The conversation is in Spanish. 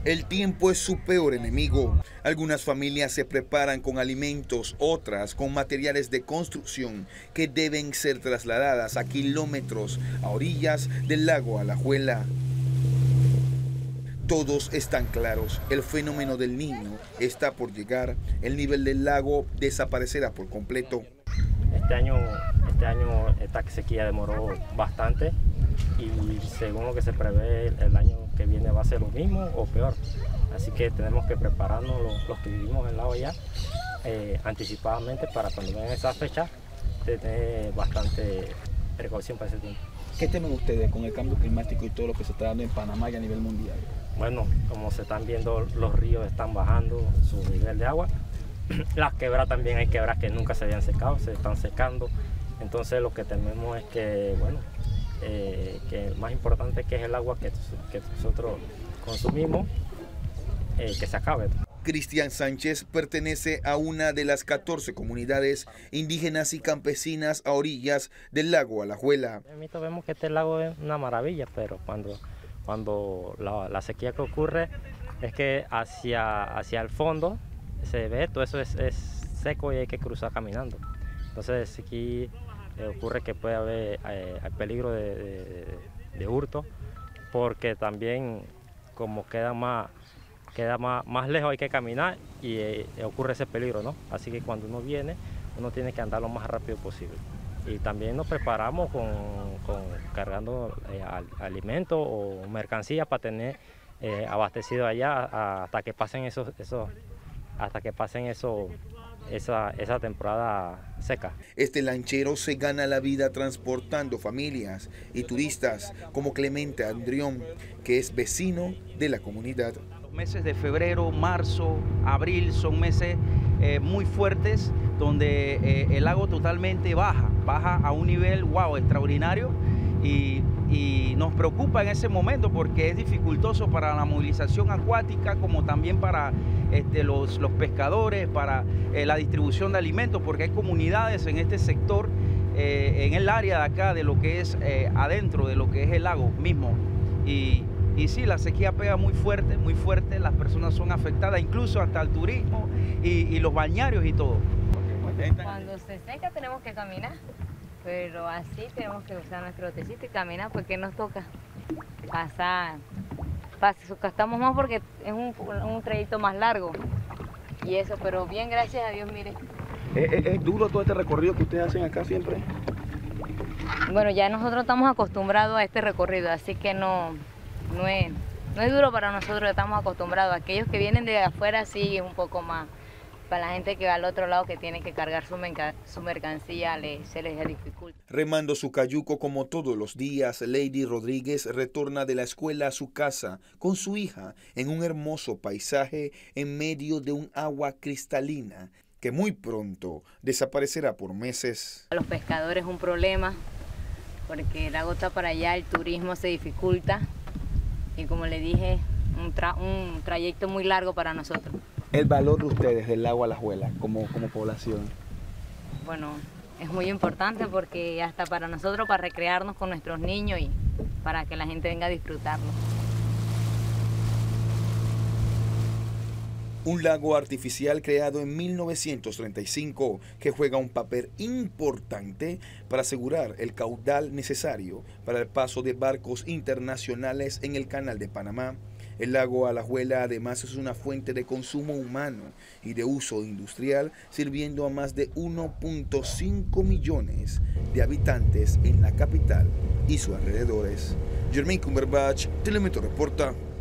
El tiempo es su peor enemigo. Algunas familias se preparan con alimentos, otras con materiales de construcción que deben ser trasladadas a kilómetros a orillas del lago Alajuela. Todos están claros, el fenómeno del Niño está por llegar, el nivel del lago desaparecerá por completo. Este año esta sequía demoró bastante y según lo que se prevé el año que viene va a ser lo mismo o peor. Así que tenemos que prepararnos los que vivimos en el lago allá anticipadamente para cuando vengan esas fechas tener bastante precaución para ese tiempo. ¿Qué temen ustedes con el cambio climático y todo lo que se está dando en Panamá y a nivel mundial? Bueno, como se están viendo, los ríos están bajando su nivel de agua. Las quebradas también, hay quebradas que nunca se habían secado, se están secando. Entonces lo que tememos es que, bueno, que el más importante que es el agua que nosotros consumimos, que se acabe. Cristian Sánchez pertenece a una de las 14 comunidades indígenas y campesinas a orillas del lago Alajuela. Vemos que este lago es una maravilla, pero cuando la sequía que ocurre es que hacia el fondo se ve todo eso es seco y hay que cruzar caminando. Entonces aquí ocurre que puede haber peligro de hurto, porque también como queda más lejos hay que caminar y ocurre ese peligro, ¿no? Así que cuando uno viene, uno tiene que andar lo más rápido posible. Y también nos preparamos cargando alimentos o mercancías para tener abastecido allá hasta que pasen esa temporada seca. Este lanchero se gana la vida transportando familias y turistas como Clemente Andrión, que es vecino de la comunidad. Los meses de febrero, marzo, abril son meses muy fuertes donde el lago totalmente baja a un nivel extraordinario y nos preocupa en ese momento porque es dificultoso para la movilización acuática como también para los pescadores, para la distribución de alimentos, porque hay comunidades en este sector, en el área de acá, de lo que es adentro de lo que es el lago mismo. Y sí, la sequía pega muy fuerte, las personas son afectadas, incluso hasta el turismo y los balnearios y todo. Cuando se seca tenemos que caminar, pero así tenemos que usar nuestro botecito y caminar porque nos toca pasar. Gastamos más porque es un trayecto más largo y eso, pero bien, gracias a Dios, mire. ¿Es duro todo este recorrido que ustedes hacen acá siempre? Bueno, ya nosotros estamos acostumbrados a este recorrido, así que no es duro para nosotros, estamos acostumbrados. Aquellos que vienen de afuera sí es un poco más. Para la gente que va al otro lado que tiene que cargar su mercancía se les dificulta. Remando su cayuco como todos los días, Lady Rodríguez retorna de la escuela a su casa con su hija en un hermoso paisaje en medio de un agua cristalina que muy pronto desaparecerá por meses. A los pescadores es un problema porque el lago está para allá, el turismo se dificulta y como le dije, un trayecto muy largo para nosotros. El valor de ustedes del lago Alajuela como población. Bueno, es muy importante porque hasta para nosotros, para recrearnos con nuestros niños y para que la gente venga a disfrutarlo. Un lago artificial creado en 1935 que juega un papel importante para asegurar el caudal necesario para el paso de barcos internacionales en el Canal de Panamá. El lago Alajuela además es una fuente de consumo humano y de uso industrial, sirviendo a más de 1.5 millones de habitantes en la capital y sus alrededores. Jermaine Cumberbatch, Telemetro reporta.